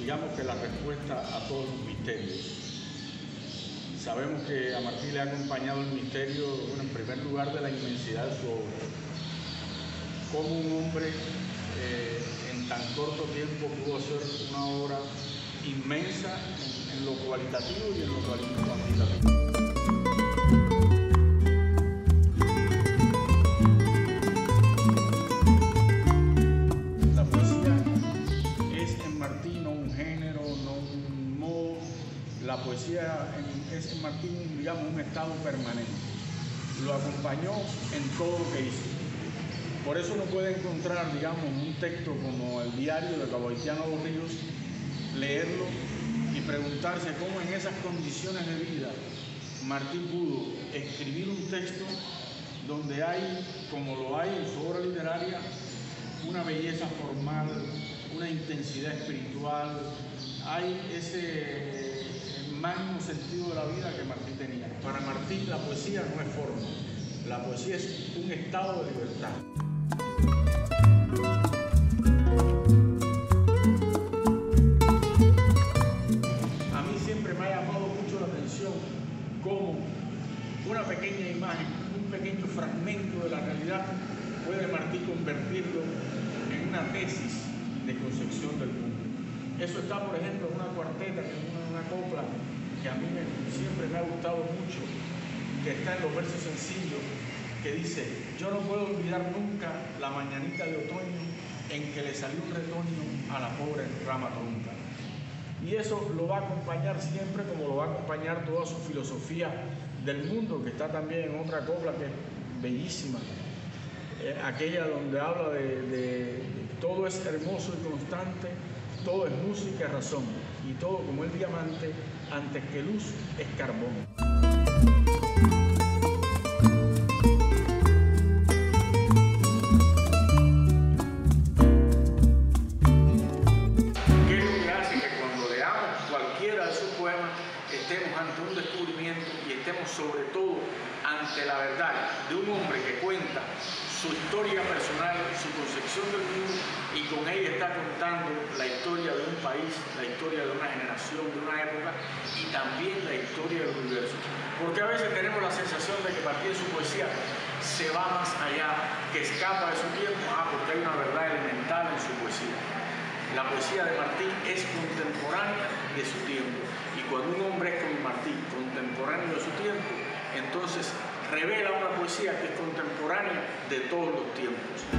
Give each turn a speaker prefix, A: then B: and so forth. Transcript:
A: digamos que la respuesta a todos los misterios. Sabemos que a Martí le ha acompañado el misterio, bueno, en primer lugar, de la inmensidad de su obra. Cómo un hombre en tan corto tiempo pudo hacer una obra inmensa en lo cualitativo y en lo cuantitativo. La poesía es en Martí no un género, no un modo. La poesía es en Martí, digamos, un estado permanente. Lo acompañó en todo lo que hizo. Por eso uno puede encontrar, digamos, un texto como el diario de Caboitiano Dos Ríos, leerlo y preguntarse cómo en esas condiciones de vida Martí pudo escribir un texto donde hay, como lo hay en su obra literaria, una belleza formal, una intensidad espiritual, hay ese magno sentido de la vida que Martí tenía. Para Martí la poesía no es forma, la poesía es un estado de libertad. A mí siempre me ha llamado mucho la atención cómo una pequeña imagen, un pequeño fragmento de la realidad puede Martí convertirlo en una tesis de concepción del mundo. Eso está, por ejemplo, en una cuarteta, en una copla que a mí siempre me ha gustado mucho, que está en los versos sencillos, que dice: yo no puedo olvidar nunca la mañanita de otoño en que le salió un retoño a la pobre rama trunca. Y eso lo va a acompañar siempre, como lo va a acompañar toda su filosofía del mundo, que está también en otra copla que es bellísima, aquella donde habla de todo es hermoso y constante, todo es música y razón, y todo como el diamante, antes que luz es carbón. Estemos ante un descubrimiento y estemos sobre todo ante la verdad de un hombre que cuenta su historia personal, su concepción del mundo, y con ella está contando la historia de un país, la historia de una generación, de una época, y también la historia del universo. Porque a veces tenemos la sensación de que Martí en su poesía se va más allá, que escapa de su tiempo, porque hay una verdad elemental en su poesía. La poesía de Martí es contemporánea de su tiempo, y cuando un hombre es como Martí, contemporáneo de su tiempo, entonces revela una poesía que es contemporánea de todos los tiempos.